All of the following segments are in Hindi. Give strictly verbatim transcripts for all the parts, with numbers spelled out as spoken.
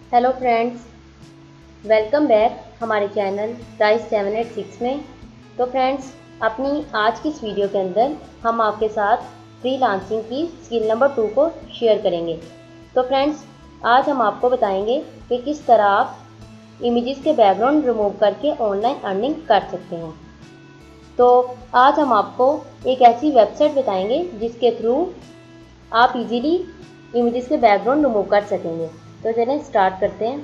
हेलो फ्रेंड्स, वेलकम बैक हमारे channel rice seven eight six में। तो फ्रेंड्स, अपनी आज की इस वीडियो के अंदर हम आपके साथ फ्रीलांसिंग की स्किल नंबर टू को शेयर करेंगे। तो फ्रेंड्स, आज हम आपको बताएंगे कि किस तरह आप इमेजेस के बैकग्राउंड रिमूव करके ऑनलाइन अर्निंग कर सकते हैं। तो आज हम आपको एक ऐसी वेबसाइट बताएंगे जिसके थ्रू आप इजीली इमेजेस के बैकग्राउंड रिमूव कर सकेंगे। तो चलें स्टार्ट करते हैं।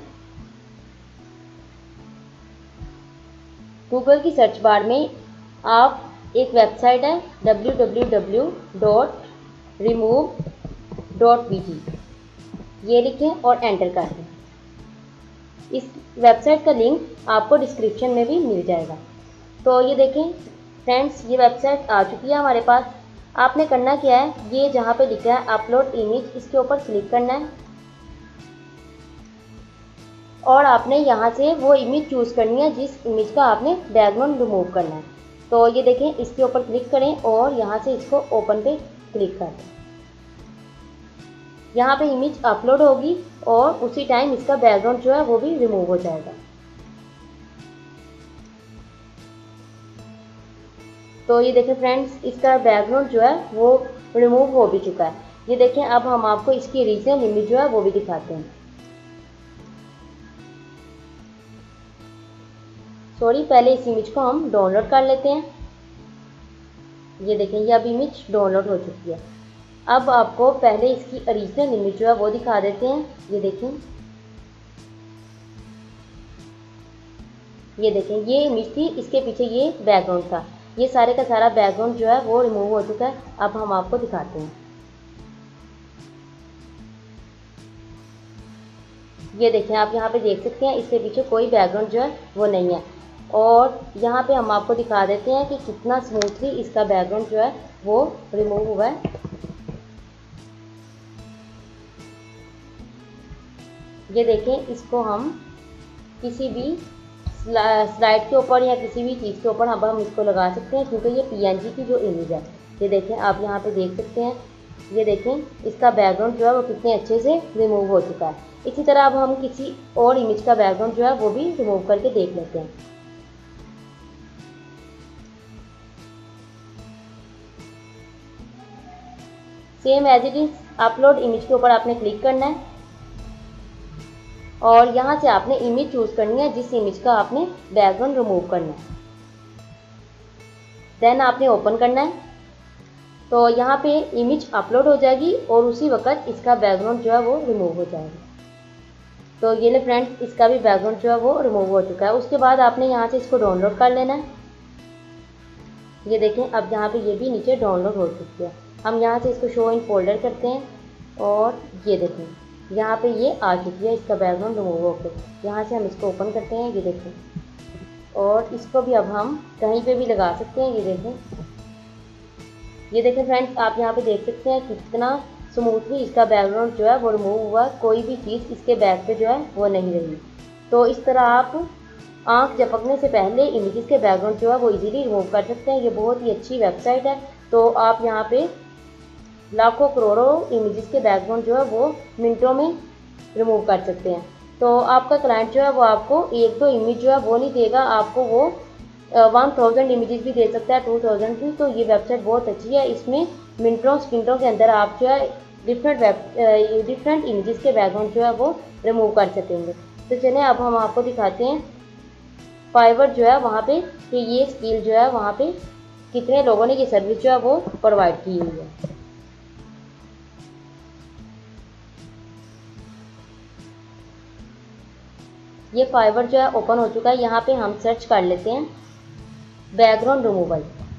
गूगल की सर्च बार में आप एक वेबसाइट है W W W dot remove dot B G, ये लिखें और एंटर कर दें। इस वेबसाइट का लिंक आपको डिस्क्रिप्शन में भी मिल जाएगा। तो ये देखें फ्रेंड्स, ये वेबसाइट आ चुकी है हमारे पास। आपने करना क्या है, ये जहाँ पे लिखा है अपलोड इमेज, इसके ऊपर क्लिक करना है और आपने यहाँ से वो इमेज चूज़ करनी है जिस इमेज का आपने बैकग्राउंड रिमूव करना है। तो ये देखें, इसके ऊपर क्लिक करें और यहाँ से इसको ओपन पे क्लिक कर दें। यहाँ पे इमेज अपलोड होगी और उसी टाइम इसका बैकग्राउंड जो है वो भी रिमूव हो जाएगा। तो ये देखें फ्रेंड्स, इसका बैकग्राउंड जो है वो रिमूव हो भी चुका है। ये देखें, अब हम आपको इसकी ओरिजिनल इमेज जो है वो भी दिखाते हैं। सॉरी, पहले इस इमेज को हम डाउनलोड कर लेते हैं। ये देखें, ये अब इमेज डाउनलोड हो चुकी है। अब आपको पहले इसकी ओरिजिनल इमेज जो है वो दिखा देते हैं। ये देखें, ये देखें, ये इमेज थी, इसके पीछे ये बैकग्राउंड था। ये सारे का सारा बैकग्राउंड जो है वो रिमूव हो चुका है। अब हम आपको दिखाते हैं। ये देखें, आप यहाँ पे देख सकते हैं, इसके पीछे कोई बैकग्राउंड जो है वो नहीं है। और यहाँ पे हम आपको दिखा देते हैं कि कितना स्मूथली इसका बैकग्राउंड जो है वो रिमूव हुआ है। ये देखें, इसको हम किसी भी स्लाइड के ऊपर या किसी भी चीज़ के ऊपर अब हम इसको लगा सकते हैं, क्योंकि ये पीएनजी की जो इमेज है। ये देखें, आप यहाँ पे देख सकते हैं। ये देखें, इसका बैकग्राउंड जो है वो कितने अच्छे से रिमूव हो चुका है। इसी तरह अब हम किसी और इमेज का बैकग्राउंड जो है वो भी रिमूव करके देख लेते हैं। Same as it is upload image के ऊपर आपने क्लिक करना है और यहाँ से आपने इमेज चूज करनी है जिस इमेज का आपने बैकग्राउंड रिमूव करना है। देन आपने ओपन करना है। तो यहाँ पे इमेज अपलोड हो जाएगी और उसी वक्त इसका बैकग्राउंड जो है वो रिमूव हो जाएगा। तो ये ले फ्रेंड्स, इसका भी बैकग्राउंड जो है वो रिमूव हो चुका है। उसके बाद आपने यहाँ से इसको डाउनलोड कर लेना है। ये देखें, अब यहाँ पे ये भी नीचे डाउनलोड हो चुकी है। हम यहाँ से इसको शो इन फोल्डर करते हैं और ये देखें, यहाँ पे ये आ चुकी है, इसका बैकग्राउंड रिमूव होकर। यहाँ से हम इसको ओपन करते हैं। ये देखें, और इसको भी अब हम कहीं पे भी लगा सकते हैं। ये देखें, ये देखें फ्रेंड्स, आप यहाँ पे देख सकते हैं कितना स्मूथली इसका बैकग्राउंड जो है वो रिमूव हुआ। कोई भी चीज़ इसके बैक पे जो है वो नहीं रही। तो इस तरह आप आंख झपकने से पहले इमेजेस के बैकग्राउंड जो है वो इजीली रिमूव कर सकते हैं। ये बहुत ही अच्छी वेबसाइट है। तो आप यहाँ पे लाखों करोड़ों इमेजेस के बैकग्राउंड जो है वो मिनटों में रिमूव कर सकते हैं। तो आपका क्लाइंट जो है वो आपको एक दो इमेज जो है वो नहीं देगा, आपको वो वन थाउजेंड इमेजेस भी दे सकता है, टू थाउजेंड भी। तो ये वेबसाइट बहुत अच्छी है। इसमें मिनटों सेकंडों के अंदर आप जो है डिफरेंट वेब डिफरेंट इमेजेस के बैकग्राउंड जो है वो रिमूव कर सकेंगे। तो चलें अब हम आपको दिखाते हैं फाइवर जो है वहाँ पे कि ये स्किल जो है वहाँ पे कितने लोगों ने ये सर्विस जो है वो प्रोवाइड की हुई है। ये फाइवर जो है ओपन हो चुका है। यहाँ पे हम सर्च कर लेते हैं बैकग्राउंड रिमूवल।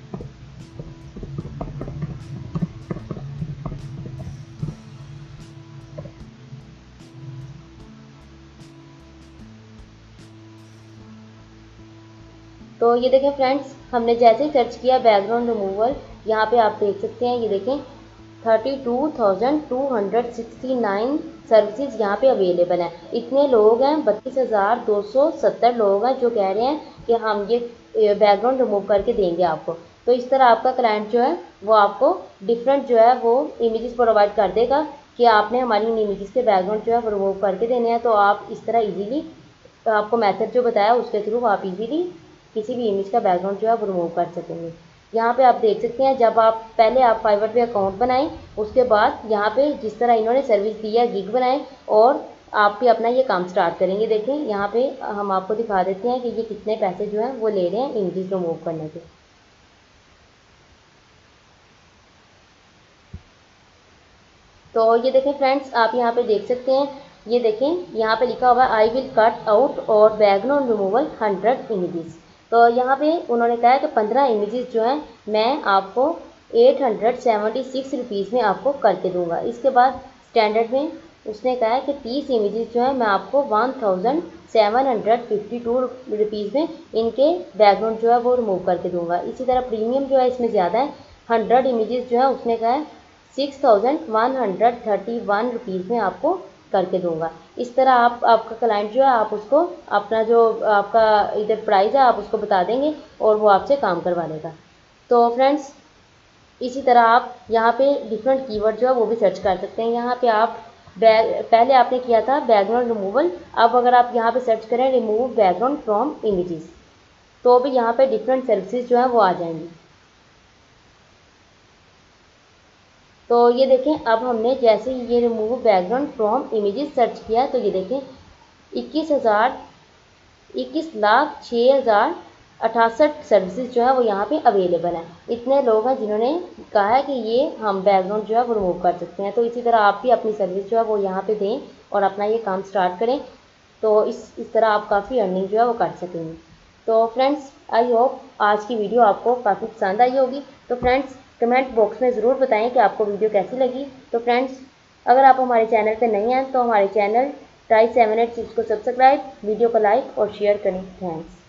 तो ये देखें फ्रेंड्स, हमने जैसे ही सर्च किया बैकग्राउंड रिमूवल, यहाँ पे आप देख सकते हैं। ये देखें, thirty two thousand two hundred sixty nine services यहाँ पे अवेलेबल हैं। इतने लोग हैं, बत्तीस हज़ार दो सौ सत्तर लोग हैं जो कह रहे हैं कि हम ये बैकग्राउंड रिमूव करके देंगे आपको। तो इस तरह आपका क्लाइंट जो है वो आपको डिफरेंट जो है वो इमेजेस प्रोवाइड कर देगा कि आपने हमारी इन इमेजेस के बैकग्राउंड जो है वो रिमूव करके देने हैं, तो आप इस तरह इजीली आपको मेथड जो बताया उसके थ्रू आप इजीली किसी भी इमेज का बैकग्राउंड जो है वो रिमूव कर सकेंगे। यहाँ पे आप देख सकते हैं, जब आप पहले आप फाइवर पे अकाउंट बनाएं, उसके बाद यहाँ पे जिस तरह इन्होंने सर्विस दी है गिग बनाएं और आप भी अपना ये काम स्टार्ट करेंगे। देखें यहाँ पे हम आपको दिखा देते हैं कि ये कितने पैसे जो हैं वो ले रहे हैं इमेजेस रिमूव करने के। तो ये देखें फ्रेंड्स, आप यहाँ पे देख सकते हैं, ये देखें यहाँ पे लिखा हुआ है आई विल कट आउट और बैकग्राउंड रिमूवल हंड्रेड इमेजेस। तो यहाँ पे उन्होंने कहा है कि पंद्रह इमेजेस जो हैं मैं आपको eight hundred seventy six rupees में आपको करके दूंगा। इसके बाद स्टैंडर्ड में उसने कहा है कि तीस इमेजेस जो है मैं आपको one thousand seven hundred fifty two rupees में इनके बैकग्राउंड जो है वो रिमूव करके दूंगा। इसी तरह प्रीमियम जो है इसमें ज़्यादा है, हंड्रेड इमेजेस जो है उसने कहा है six thousand one hundred thirty one rupees में आपको करके दूंगा। इस तरह आप आपका क्लाइंट जो है आप उसको अपना जो आपका इधर प्राइस है आप उसको बता देंगे और वो आपसे काम करवा लेगा। तो फ्रेंड्स इसी तरह आप यहाँ पे डिफरेंट कीवर्ड जो है वो भी सर्च कर सकते हैं। यहाँ पे आप बैग पहले आपने किया था बैकग्राउंड रिमूवल, अब अगर आप यहाँ पे सर्च करें रिमूव बैकग्राउंड फ्रॉम इमेजेस तो भी यहाँ पे डिफरेंट सर्विसेज जो है वो आ जाएंगी। तो ये देखें, अब हमने जैसे ये remove background from images search किया तो ये देखें इक्कीस हज़ार इक्कीस लाख छः हज़ार अठासठ सर्विसेज जो है वो यहाँ पे अवेलेबल हैं। इतने लोग हैं जिन्होंने कहा है कि ये हम बैकग्राउंड जो है वो रिमूव कर सकते हैं। तो इसी तरह आप भी अपनी सर्विस जो है वो यहाँ पे दें और अपना ये काम स्टार्ट करें, तो इस इस तरह आप काफ़ी अर्निंग जो है वो कर सकेंगे। तो फ्रेंड्स आई होप आज की वीडियो आपको काफ़ी पसंद आई होगी। तो फ्रेंड्स कमेंट बॉक्स में ज़रूर बताएं कि आपको वीडियो कैसी लगी। तो फ्रेंड्स अगर आप हमारे चैनल पर नहीं हैं तो हमारे channel try seven eight six को सब्सक्राइब, वीडियो को लाइक और शेयर करें। थैंक्स।